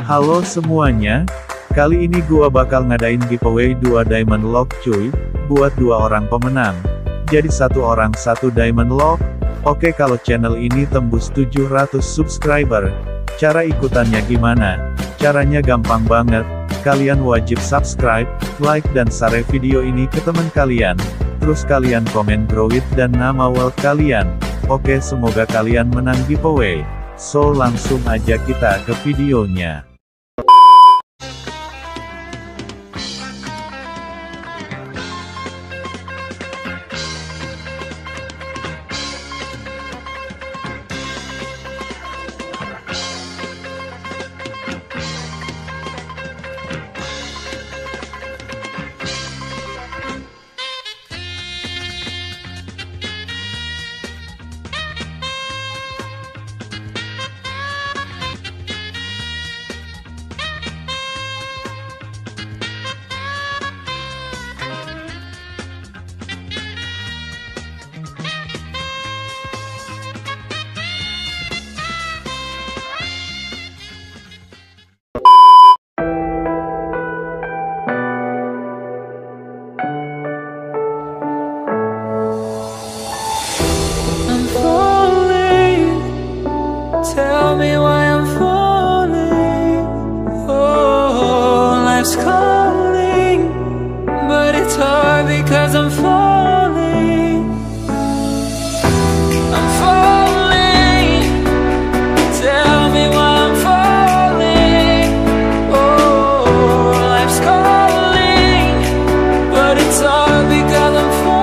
Halo semuanya, kali ini gua bakal ngadain giveaway 2 diamond lock cuy, buat 2 orang pemenang. Jadi 1 orang 1 diamond lock. Oke, kalau channel ini tembus 700 subscriber, cara ikutannya gimana? Caranya gampang banget, kalian wajib subscribe, like dan share video ini ke teman kalian. Terus kalian komen growth dan nama wallet kalian. Oke, semoga kalian menang giveaway. So langsung aja kita ke videonya. Tell me why I'm falling. Oh, life's calling, but it's hard because I'm falling. I'm falling. Tell me why I'm falling. Oh, life's calling, but it's hard because I'm falling.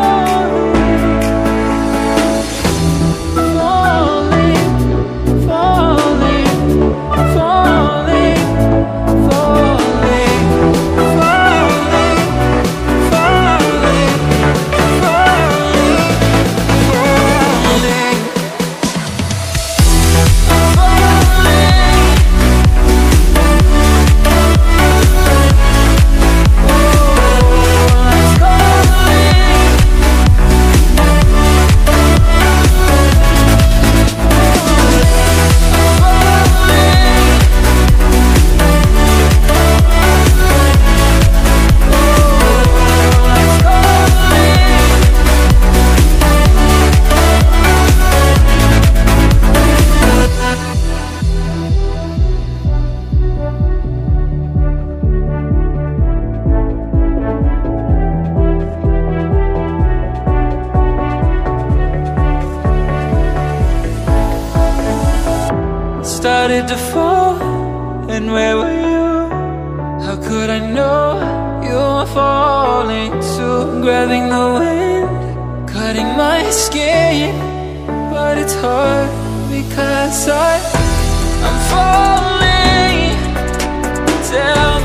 Started to fall, and where were you? How could I know you were falling too? Grabbing the wind, cutting my skin, but it's hard because I'm falling. Tell